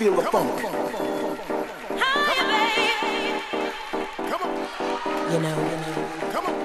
feel the funk. You know. Come on.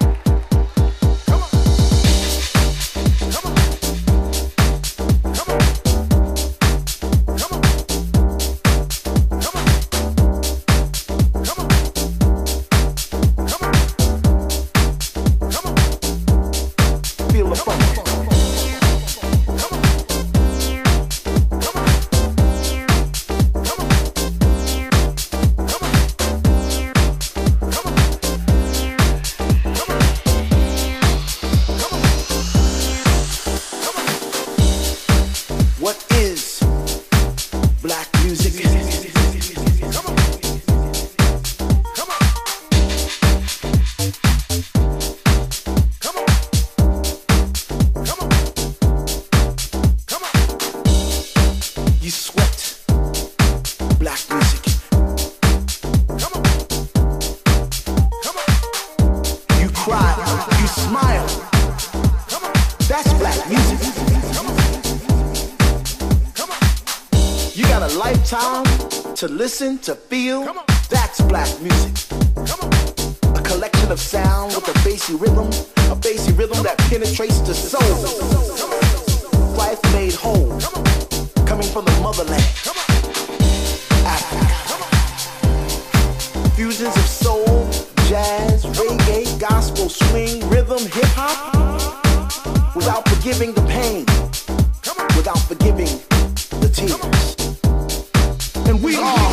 To listen, to feel, that's black music. A collection of sound with a bassy rhythm that penetrates the soul. Life made whole, coming from the motherland, Africa. Fusions of soul, jazz, reggae, gospel, swing, rhythm, hip-hop, without forgiving the pain, without forgiving the tears. And we are.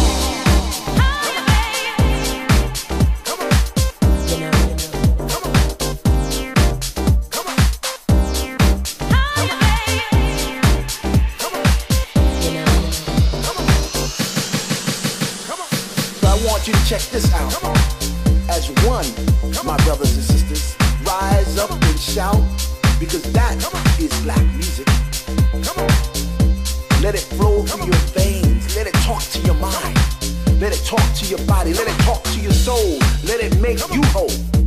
So I want you to check this out. As one, my brothers and sisters, rise up and shout, because that is black music. Let it flow through your veins. Let it talk to your mind. Let it talk to your body. Let it talk to your soul. Let it make you whole.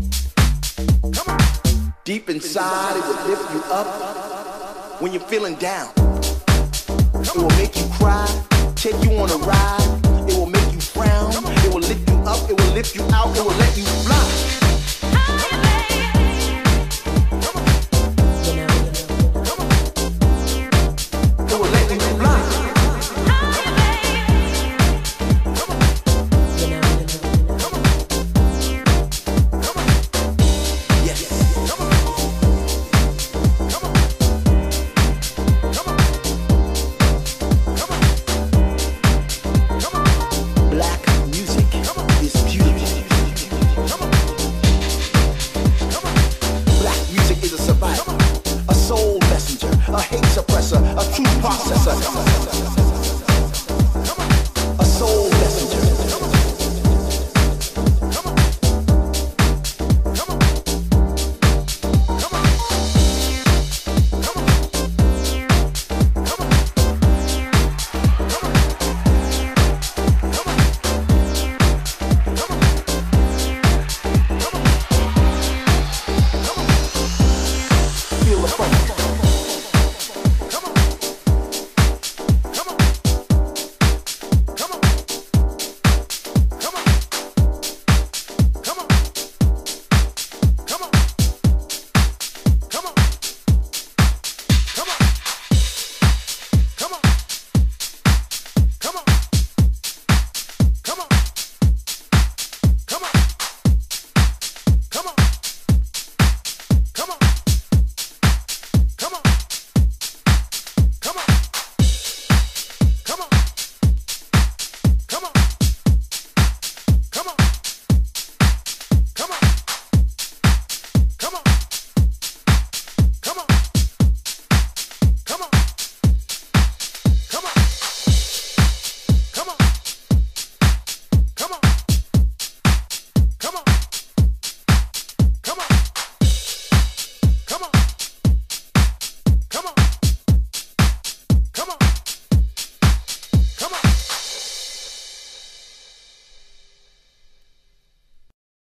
Deep inside, it will lift you up when you're feeling down. It will make you cry, take you on a ride. It will make you frown. It will lift you up. It will lift you out. It will let you fly.